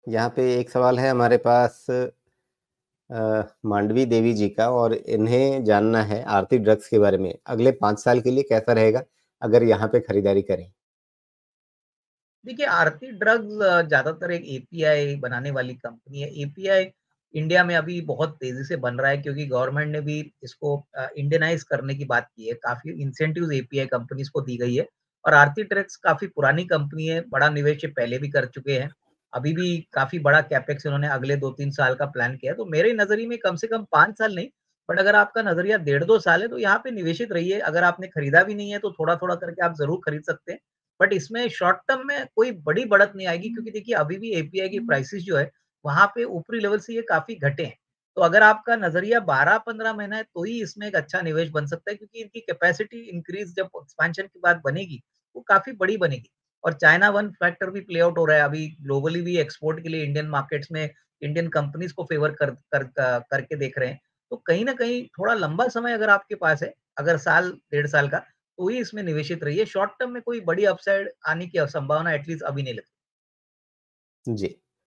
यहाँ पे एक सवाल है हमारे पास मांडवी देवी जी का, और इन्हें जानना है आरती ड्रग्स के बारे में। अगले 5 साल के लिए कैसा रहेगा अगर यहाँ पे खरीदारी करें? देखिए, आरती ड्रग्स ज़्यादातर एक एपीआई बनाने वाली कंपनी है। एपीआई इंडिया में अभी बहुत तेज़ी से बन रहा है क्योंकि गवर्नमेंट ने भी इसको इंडियनाइज़ करने की बात की है। काफ़ी इंसेंटिव्स एपीआई कंपनीज़ को दी गई है और आरती ड्रग्स काफ़ी पुरानी कंपनी है, बड़ा निवेश ये पहले भी कर चुके हैं। अभी भी काफ़ी बड़ा कैपेक्स इन्होंने अगले 2-3 साल का प्लान किया है। तो मेरे नज़रिए में कम से कम 5 साल नहीं, बट अगर आपका नज़रिया डेढ़ 2 साल है, तो यहाँ पे निवेशित रहिए। अगर आपने खरीदा भी नहीं है, तो थोड़ा-थोड़ा करके आप ज़रूर खरीद सकते हैं। बट इसमें शॉर्ट टर्म में कोई बड़ी बढ़त नहीं आएगी क्योंकि देखिए अभी भी एपीआई की प्राइसेस जो है, वहाँ पे ऊपरी लेवल से ये काफ़ी घटे हैं। तो अगर आपका नज़रिया 12-15 महीना है, तो ही इसमें एक अच्छा निवेश बन सकता है क्योंकि इनकी कैपेसिटी इंक्रीज़ जब एक्सपेंशन के बाद बनेगी, वो काफ़ी बड़ी बनेगी। और चाइना वन फैक्टर भी प्ले आउट हो रहा है, अभी ग्लोबली भी एक्सपोर्ट के लिए इंडियन मार्केट्स में इंडियन कंपनीज़ को फ़ेवर करके देख रहे हैं। तो कहीं न कहीं थोड़ा लंबा समय अगर आपके पास है, अगर साल, डेढ़ साल का, तो ही इसमें निवेशित रहिए। शॉर्ट टर्म में कोई बड़ी अपसाइड आने की संभावना एटलीस्ट अभी नहीं लगती। जी।